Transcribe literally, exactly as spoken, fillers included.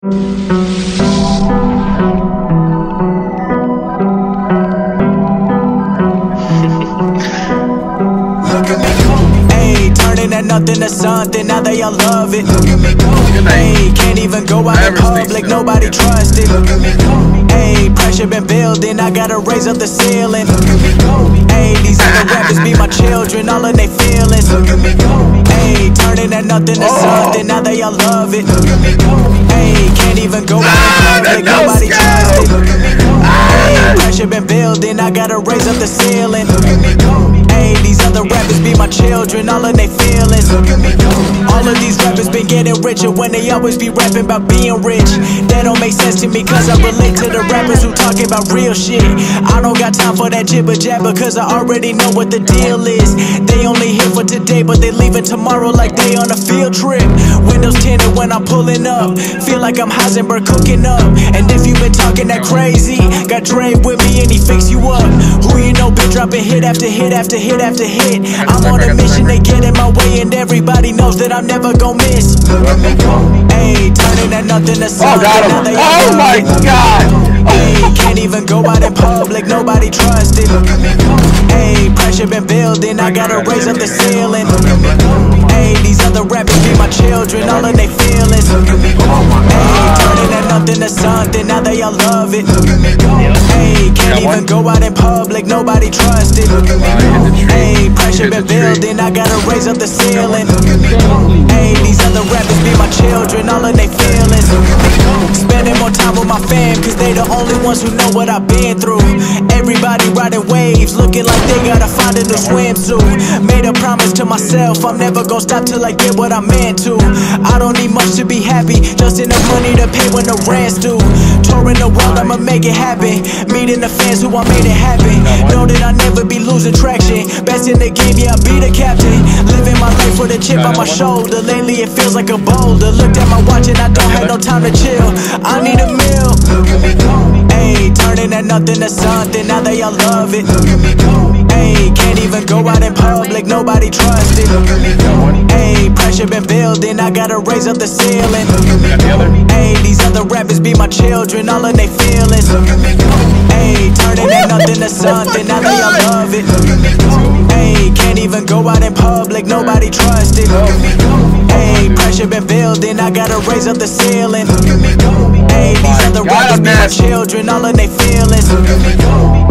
Ayy, turning that nothing to something, now they all love it. Ayy, can't even go out in public, nobody trust it. Ayy, pressure been building, I gotta raise up the ceiling. Ayy, these other rappers be my children, all of they feelings. Ayy, turning that nothing to something, now they all love it. Ayy, can't even go out in public, nobody trust it. Ayy, pressure been building, I gotta raise up the ceiling. Ayy, these other rappers be my children, all of they feelings. All of these rappers been getting richer when they always be rapping about being rich. That don't make sense to me cause I relate to the rappers who talking about real shit. I don't got time for that jibber jabber cause I already know what the deal is. They only here for today but they leaving tomorrow like they on a field trip. Windows tinted when I'm pulling up, feel like I'm Heisenberg cooking up. And if you been talking that crazy, got Dre with me and he fix you up. Who you know been dropping hit after hit after hit after hit. I'm on a mission, they get in my way and everybody knows that I'm never gon' miss. Ayy, turning that nothing to something. Oh, God, oh my God. Ayy, can't even go out in public, nobody trust it. Ayy, pressure been building, I gotta raise up the ceiling. Ayy, these other rappers be my children, all of they feelings. Ayy, turning that nothing to something, now they all love it. Ayy, can't even go out in public, nobody trust it. Ayy, pressure been building, I gotta raise up the ceiling. Ayy, these other rappers be my children, all of they feelings. Spending more time with my fam, cause they the only ones who know what I've been through. Everybody riding waves, looking like they gotta find a new swimsuit. Made a promise to myself, I'm never gonna stop till I get what I'm into. I don't need much to be happy, just enough money to pay when the rent's due. Touring the world, I'ma make it happen. Meeting the fans who I made it happen. Know that I never be losing traction. Best in the game, yeah, I be the captain. Living my life with a chip on my shoulder. Lately it feels like a boulder. Looked at my watch and I don't have no time to chill. I need a meal. Ayy, turning that nothing to something, now they all love it. Ayy, can't even go out in public, nobody trust it. Ayy, pressure been building, I gotta raise up the ceiling. Ayy, these other rappers be my children, all of they feelings. Ayy, turning that nothing to something, now they all love it. Ayy, can't even go out in public, nobody trust it. Ayy, pressure been building, I gotta raise up the ceiling. Ayy, these other rappers be my children, all of they feelings.